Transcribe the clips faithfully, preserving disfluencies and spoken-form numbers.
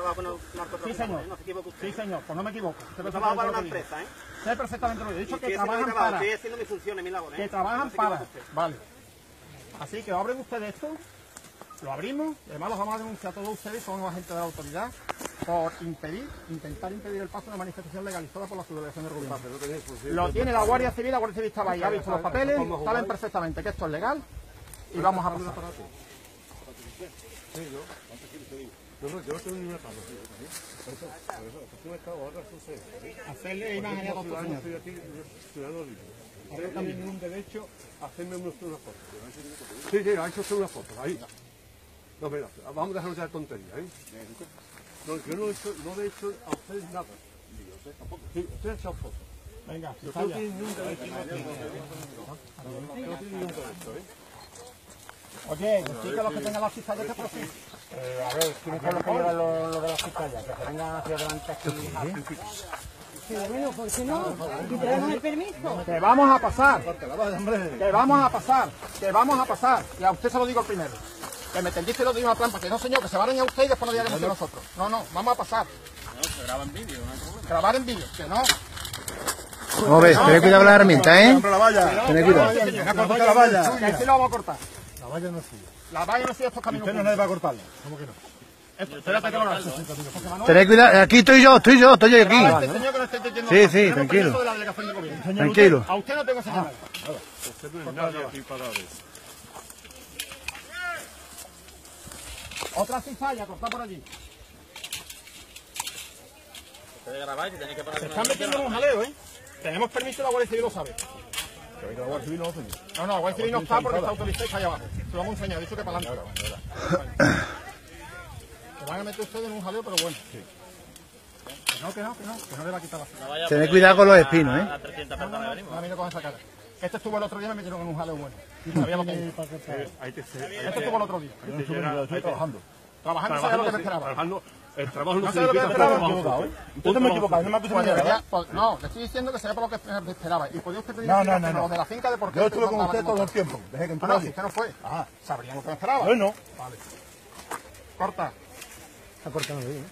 trabajo con narcotráfico. Sí, señor. No se equivoca usted. Sí, señor, pues no me equivoco. Yo trabajo para una empresa, ¿eh? Sé perfectamente lo que he dicho, Y que estoy haciendo mi trabajan trabajo, para... estoy haciendo mis funciones, mi labor, ¿eh? Que trabajan No se equivoca para... usted. Vale. Así que abren ustedes esto, lo abrimos, y además los vamos a denunciar a todos ustedes, son los agentes de la autoridad, por impedir, intentar impedir el paso de una manifestación legalizada por la subdelegación del gobierno. Lo tiene la Guardia Civil, la Guardia Civil estaba ahí, ha visto los papeles, saben perfectamente que esto es legal, y vamos a pasar. No, no, yo no tengo ninguna tabla. Hacerle imagen a los ciudadanos, estoy aquí, ciudadano libre. Tengo también ningún derecho a hacerme una foto. Sí, sí, ha hecho usted una foto, ahí. No, mira, vamos a dejarnos ya de tontería, ¿eh? No, yo no he hecho, no le he hecho a ustedes nada. Sí, usted ha echado fotos. Venga, Yo no tiene ningún derecho. No tiene ningún derecho, ¿eh? Oye, explica los que tengan las cizallas que procedan. Eh, a ver, ¿quiénes son los que llevan lo, lo de las cizallas? Que se vengan hacia adelante aquí. Pero bueno, ¿por qué no? ¿Y tenemos el permiso? Que vamos a pasar, que vamos a pasar, que vamos a pasar. Y a usted se lo digo primero. Que me tendiste lo de una trampa, que no señor, que se vayan a usted y después nos digan nosotros. No, no, vamos a pasar. No, se graba en vídeo, no hay problema. Grabar en vídeo, que no. No ves, tened cuidado con la herramienta, ¿eh? La valla. Tened cuidado. Venga, corta la valla. Que sí lo vamos a cortar. La valla no es suya. La valla no sigue estos caminos. Usted no le va a cortarla. ¿Cómo que no? Esto, espérate que lo hagas. Tened cuidado, aquí estoy yo, estoy yo, estoy yo aquí. Este señor que no esté diciendo Sí, nada. sí, Tenemos tranquilo. permiso de la delegación de gobierno. Tranquilo. A usted no tengo que hacer nada. Usted no es nadie aquí para eso. Otra cizalla, cortar por allí. Ustedes grabáis y tenéis que poner... Se están metiendo en un jaleo, ¿eh? Tenemos permiso de la Guardia Civil, lo sabe. La Guardia Civil no lo hace. No, no, la Guardia Civil no está porque está autorizada y está allá abajo. Se lo vamos a enseñar, dicho que para adelante. Se van a meter ustedes en un jaleo, pero bueno. Que no, que no, que no, que no le va a quitar la cita. Tened cuidado con los espinos, ¿eh? A trescientas personas venimos. No, mira con esa cara. Este estuvo el otro día y me metieron en un jaleo bueno. Sabíamos que... Hay que ser. Este estuvo el otro día. Yo estoy trabajando. Trabajando sabía lo que me esperaba. Trabajando. El trabajo no No sé lo que me significa esperaba. trabajo. Usted me equivocado, no me ha visto No, le estoy diciendo que sería por lo que me esperaba. Y podía usted pedir No, no, no, los no. de la finca de por qué Yo estuve con usted todo el tiempo. Dejé que No, entrara. no, si usted no fue. Ah, Sabrían lo que me esperaba. bueno. Vale. Corta. Está cortando bien.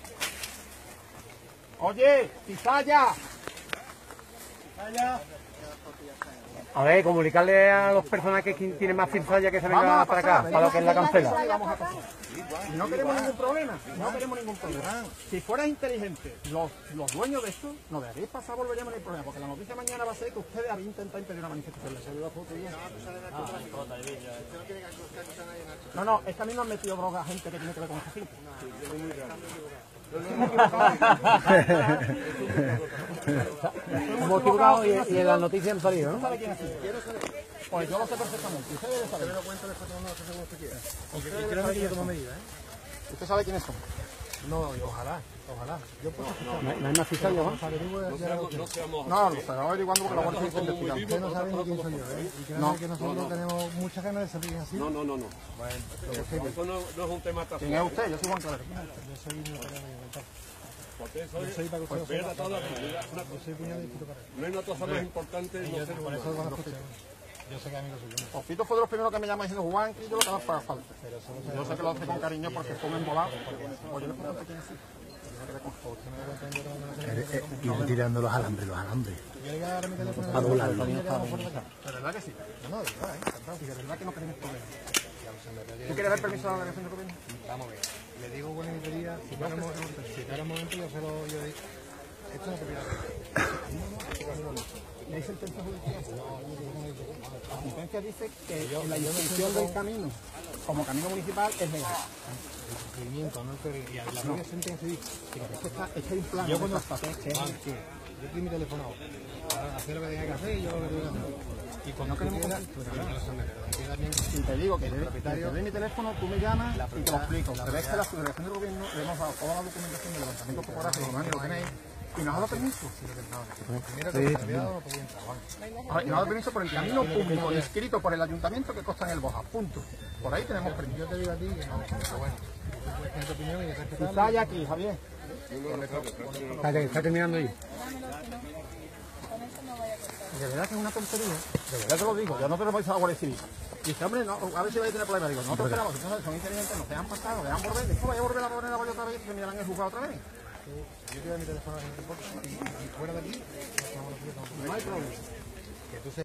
Oye, cizalla. Cizalla. A ver, comunicarle a los personas que tienen más cizalla que se Vamos vengan a para pasar, acá, para lo que es la cancela. Vamos a pasar. Y no queremos ningún problema. No queremos ningún problema. Si fueras inteligente, los, los dueños de esto, no dejaréis pasar, volveríamos a tener problema. Porque la noticia mañana va a ser que ustedes habían intentado impedir una manifestación. ¿Les salió la foto bien? No, no, es que a mí no han metido droga a gente que tiene que ver con esta finca. Hemos equivocado y, y en las noticias han salido, ¿no? ¿Sabe quién es? Pues yo lo sé perfectamente. Usted debe saber. ¿Usted sabe quiénes son? No, ojalá, ojalá. Yo puedo No, no hay más cizalla, ¿no? No seamos. No, lo estaba averiguando porque la Guardia Civil está investigando. Usted no sabe ni quién soy yo, ¿eh? Y créanme No. que nosotros tenemos muchas ganas de salir así. No, no, no, no. Bueno, eso no, no es un tema tan. ¿Quién es usted? Yo soy Juan Clavero. Yo soy Yo soy para que usted lo sepa. Yo soy cuñado de Pito Carrera. No hay una cosa más importante. No sé por eso conozco usted. Yo sé que amigo soy yo. Popito fue de los primeros que me llama diciendo Juan, que yo lo que haga para falta. Yo sé que lo hace con cariño porque fue un embolado. O yo le pregunto quién es. Ir tirando los alambres, los alambres. A doblarlo. ¿De verdad que sí? No, no, de verdad, ¿eh? Encantado. De verdad que no queremos problemas. ¿Tú quieres ver permiso de la delegación de gobierno? Vamos a ver. Le digo con integridad, si para un momento, si para un momento yo se lo yo digo. Esto no es propiedad. ¿Y hay sentencia judicial? La sentencia dice que la institución del camino como camino municipal es legal. El procedimiento, no el teoría. Y la propia sentencia dice que Esto está, esto hay un plan. yo cuando está, yo estoy mi teléfono ahora. Hacer lo que tenga que hacer y yo lo que tenga que hacer. Y cuando queremos pues nada, y te digo que te doy mi teléfono, tú me llamas y te lo explico. Pero es que la subdelegación del gobierno le hemos dado toda la documentación de levantamiento fotográfico, lo tenéis, y nos ha dado permiso. primero que me había dado, no podía entrar. Vamos. Nos ha dado permiso por el camino público inscrito por el ayuntamiento que consta en el Boja. Punto. Por ahí tenemos permiso. Yo te digo a ti que no, pero bueno. En tu opinión y ya sabes qué Si tal. está ya aquí, Javier. Está, está terminando ahí. De verdad que es una tontería. De verdad te lo digo. Yo no te lo voy a decir a la Guardia Civil. Dice, hombre, no, a ver si vais a tener problemas. Digo, nosotros esperamos, entonces son inteligentes, nos dejan pasar, nos dejan volver. Después vaya a volver a poner la boya otra vez y se mirarán el juzgado otra vez. Yo quiero mi teléfono en el y fuera de aquí, No hay problema.